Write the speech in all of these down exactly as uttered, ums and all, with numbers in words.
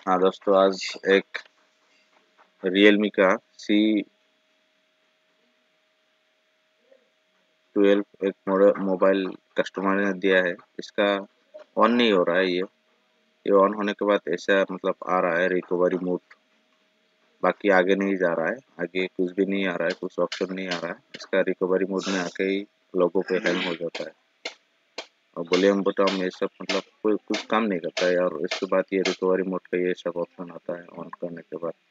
हाँ दोस्तों, आज एक रियलमी का सी ट्वेल्व एक मॉडल मोबाइल कस्टमर ने दिया है। इसका ऑन नहीं हो रहा है। ये ये ऑन होने के बाद ऐसा मतलब आ रहा है रिकवरी मोड, बाकी आगे नहीं जा रहा है। आगे कुछ भी नहीं आ रहा है, कुछ ऑप्शन नहीं आ रहा है। इसका रिकवरी मोड में आके ही लोगों पे हैंग हो जाता है और वॉल्यूम बटन ये सब मतलब कोई कुछ काम नहीं करता है। और इसके बाद ये रिकवरी मोड का ये सब ऑप्शन आता है ऑन करने के बाद।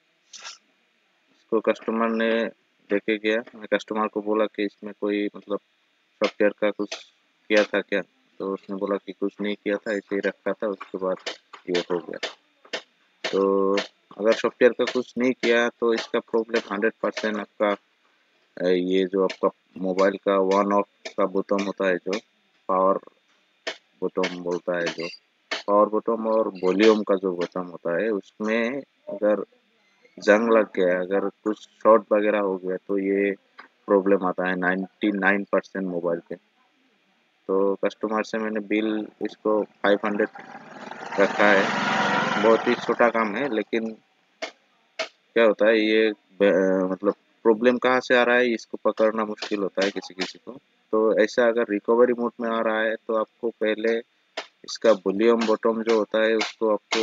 इसको कस्टमर ने देखे गया, मैं कस्टमर को बोला कि इसमें कोई मतलब सॉफ्टवेयर का कुछ किया था क्या, तो उसने बोला कि कुछ नहीं किया था, ऐसे ही रखा था। उसके बाद ये हो गया। तो अगर सॉफ्टवेयर का कुछ नहीं किया तो इसका प्रॉब्लम हंड्रेड परसेंट आपका ये जो आपका मोबाइल का वन ऑफ का बटन होता है, जो पावर बटन बोलता है, जो पावर बटन और वॉल्यूम का जो बटन होता है, उसमें अगर जंग लग गया, अगर कुछ शॉर्ट वगैरह हो गया तो ये प्रॉब्लम आता है नाइन्टी नाइन परसेंट मोबाइल पे। तो कस्टमर से मैंने बिल इसको फाइव हंड्रेड रखा है। बहुत ही छोटा काम है, लेकिन क्या होता है ये ब- मतलब प्रॉब्लम कहाँ से आ रहा है इसको पकड़ना मुश्किल होता है किसी किसी को। तो ऐसा अगर रिकवरी मोड में आ रहा है तो आपको पहले इसका वॉल्यूम बटन जो होता है उसको आपको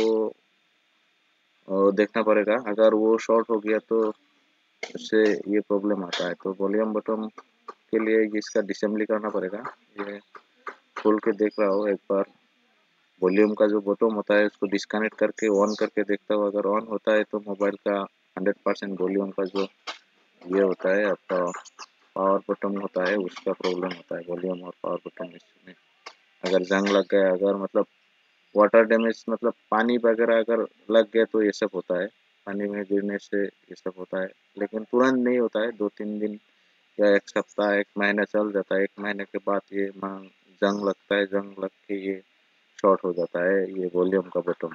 अ, देखना पड़ेगा। अगर वो शॉर्ट हो गया तो उससे ये प्रॉब्लम आता है। तो वॉल्यूम बटन के लिए इसका डिसेंबली करना पड़ेगा। ये खोल के देख रहा हूँ एक बार। वॉल्यूम का जो बटन होता है उसको डिस्कनेक्ट करके ऑन करके देखता हूँ। अगर ऑन होता है तो मोबाइल का हंड्रेड परसेंट वॉल्यूम का जो ये होता है आपका पावर बटन होता है, उसका प्रॉब्लम होता है। वॉल्यूम और पावर बटन इसमें अगर जंग लग गया, अगर मतलब वाटर डैमेज मतलब पानी वगैरह अगर लग गया तो ये सब होता है। पानी में गिरने से ये सब होता है, लेकिन तुरंत नहीं होता है। दो तीन दिन या एक सप्ताह एक महीना चल जाता है। एक महीने के बाद ये मांग जंग लगता है। जंग लग के ये शॉर्ट हो जाता है ये वॉल्यूम का बटन।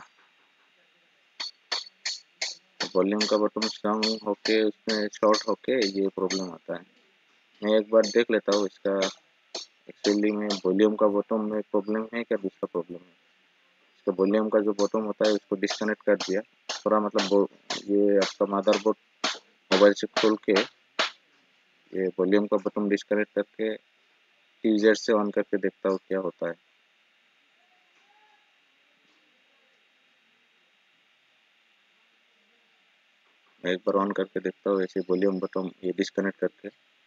वॉल्यूम का बटन जंग होके उसमें शॉर्ट होके ये प्रॉब्लम आता है। मैं एक बार देख लेता हूँ इसका एक्चुअली में वॉल्यूम का बटन में प्रॉब्लम है क्या दूसरा प्रॉब्लम है। इसका वॉल्यूम का जो बटन होता है उसको डिस्कनेक्ट कर दिया थोड़ा, मतलब ये आपका मदरबोर्ड मोबाइल से खोल के ये वॉल्यूम का बटन डिस्कनेक्ट करके टीजर से ऑन करके देखता हूँ क्या होता है। मैं एक बार ऑन करके देखता हूँ ऐसे वॉल्यूम बटन ये डिस्कनेक्ट करके।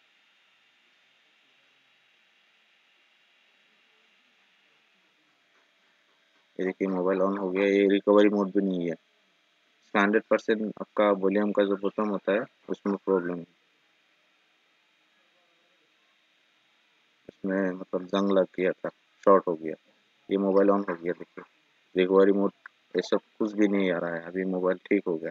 ये देखिए मोबाइल ऑन हो गया। ये रिकवरी मोड भी नहीं है। इसका हंड्रेड परसेंट आपका वॉल्यूम का जो बटन होता है उसमें प्रॉब्लम है। उसमें मतलब जंग लग गया था, शॉर्ट हो गया। ये मोबाइल ऑन हो गया। देखिए रिकवरी मोड ये सब कुछ भी नहीं आ रहा है। अभी मोबाइल ठीक हो गया।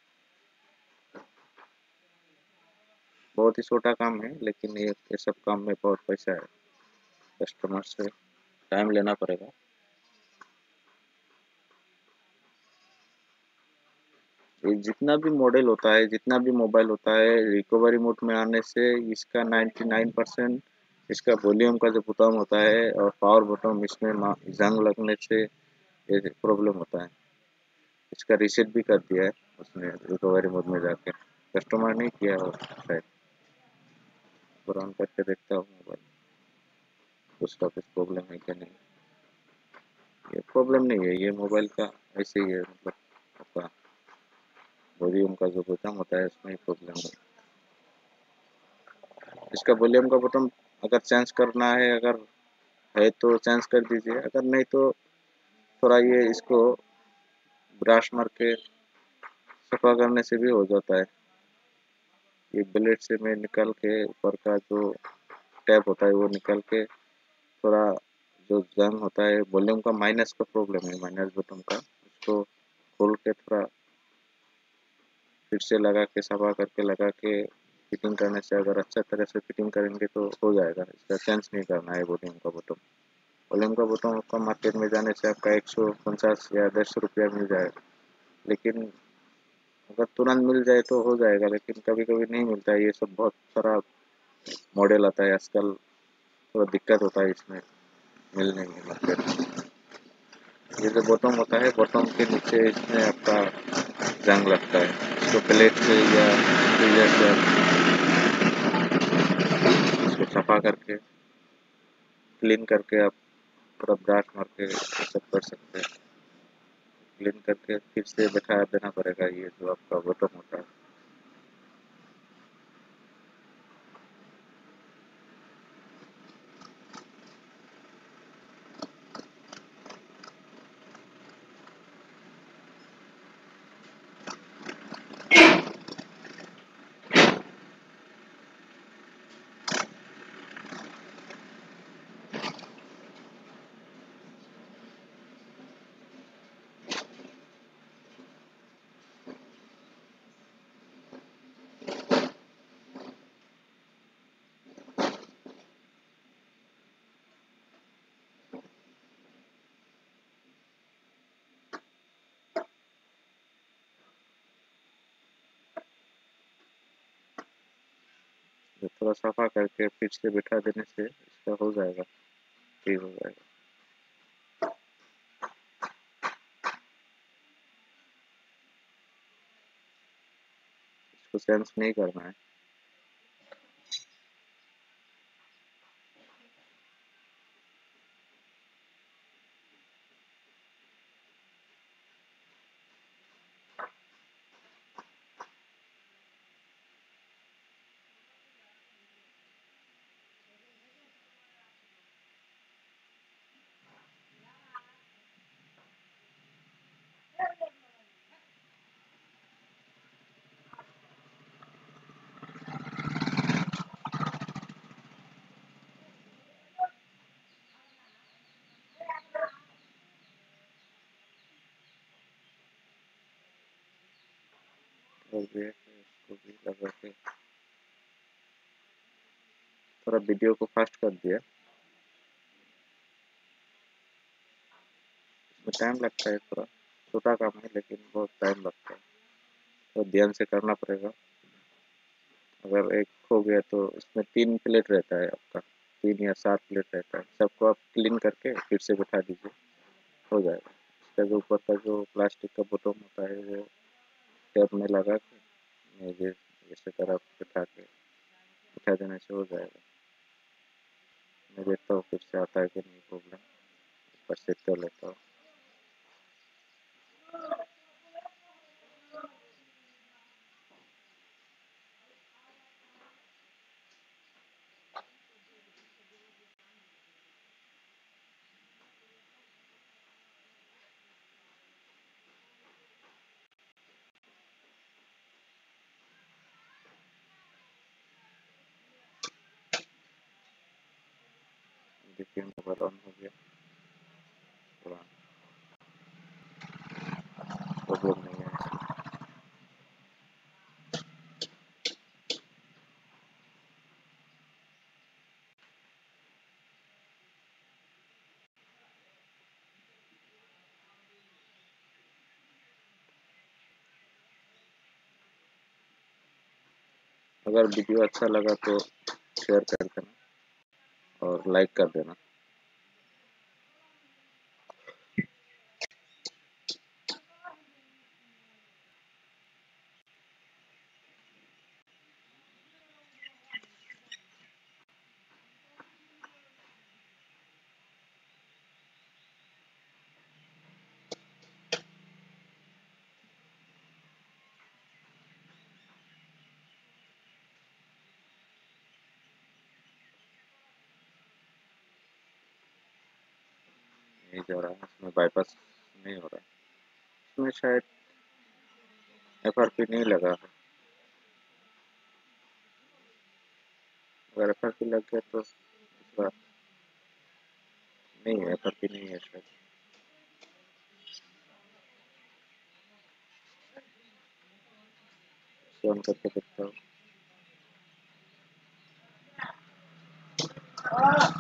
बहुत ही छोटा काम है, लेकिन ये ये सब काम में बहुत पैसा है। कस्टमर से टाइम लेना पड़ेगा। ये जितना भी मॉडल होता है, जितना भी मोबाइल होता है, रिकवरी मोड में आने से इसका नाइन्टी नाइन परसेंट इसका वॉल्यूम का जो बटन होता है और पावर बटन इसमें जंग लगने से ये प्रॉब्लम होता है। इसका रीसेट भी कर दिया है उसने रिकवरी मोड में जाके। कस्टमर नहीं किया हो शायद। ऑन करके देखता हूँ मोबाइल, उसका कुछ प्रॉब्लम है क्या नहीं। ये प्रॉब्लम नहीं है, ये मोबाइल का ऐसे ही है। मतलब आपका वॉल्यूम का जो बटन होता है उसमें प्रॉब्लम है। इसका वॉल्यूम का बटन अगर चेंज करना है, अगर है तो चेंज कर दीजिए। अगर नहीं तो थोड़ा ये इसको ब्रश मार के सफा करने से भी हो जाता है। ये ब्लेड से मैं निकाल के ऊपर का जो टैप होता है वो निकाल के थोड़ा जो जंग होता है वॉल्यूम का माइनस का प्रॉब्लम है, माइनस बटन का, उसको खोल के थोड़ा फिर से लगा के सफा करके लगा के फिटिंग करने से अगर अच्छा तरह से फिटिंग करेंगे तो हो जाएगा। इसका चेंज नहीं करना है वॉल्यूम का बटन। वॉल्यूम का बटन आपका मार्केट में जाने से आपका एक सौ पचास या डेढ़ सौ रुपया मिल जाएगा। लेकिन अगर तुरंत मिल जाए तो हो जाएगा, लेकिन कभी कभी नहीं मिलता है। ये सब बहुत सारा मॉडल आता है आजकल, थोड़ा दिक्कत होता है इसमें मिलने में मार्केट में। ये जो बॉटम होता है, बॉटम के नीचे इसमें आपका जंग लगता है। इसको प्लेट से या फ्रीजर से इसको सफा करके क्लीन करके आप पूरा ब्रश मार के सब कर सकते हैं। क्लीन करके फिर से बैठा देना पड़ेगा ये जो आपका बॉटम होता है। तो थोड़ा सफा करके फिर से बैठा देने से इसका हो जाएगा, ठीक हो जाएगा। इसको सेंस नहीं करना है। और ये इसको भी लगा के थोड़ा वीडियो को फास्ट कर दिया। इसमें टाइम लगता है, थोड़ा छोटा काम है लेकिन बहुत टाइम लगता है, तो ध्यान से करना पड़ेगा। अगर एक हो गया तो इसमें तीन प्लेट रहता है आपका, तीन या सात प्लेट रहता है। सबको आप क्लीन करके फिर से बैठा दीजिए, हो जाएगा। इसका जो ऊपर का जो प्लास्टिक का बॉटम होता है वो टेप में लगा के ये इसे तरफ बैठा के बैठा देने से हो जाएगा। मैं देखता हूँ फिर से आता है कि नहीं प्रॉब्लम, ऊपर से कर लेता हूँ। देखिए मोबाइल ऑन हो गया, थोड़ा प्रॉब्लम नहीं है इसमें। अगर वीडियो अच्छा लगा तो शेयर कर देना और लाइक कर देना। नहीं जा रहा है इसमें, बाईपास नहीं हो रहा है इसमें, शायद एफ आर पी नहीं लगा है। अगर एफ आर पी लग गया तो इसका नहीं है, एफ आर पी नहीं है शायद। ऑन करके देखता हूँ।